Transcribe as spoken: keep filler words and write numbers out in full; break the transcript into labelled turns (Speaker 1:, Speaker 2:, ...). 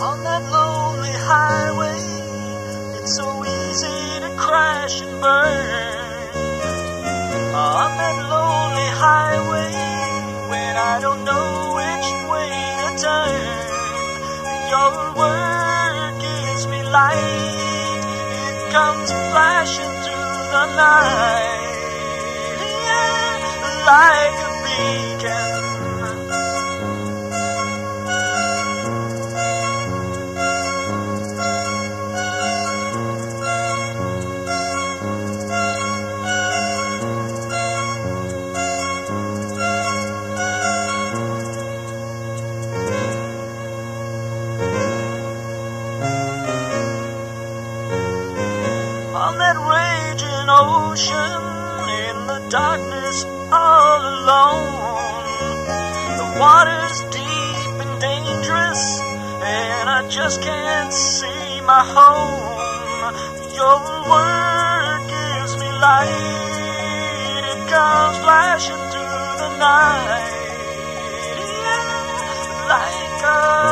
Speaker 1: On that lonely highway, it's so easy to crash and burn. On that lonely highway, when I don't know which way to turn, your word gives me light. It comes flashing through the night, yeah, like a beacon. On that raging ocean, in the darkness, all alone, the water's deep and dangerous, and I just can't see my home. Your word gives me light, it comes flashing through the night, yeah, like a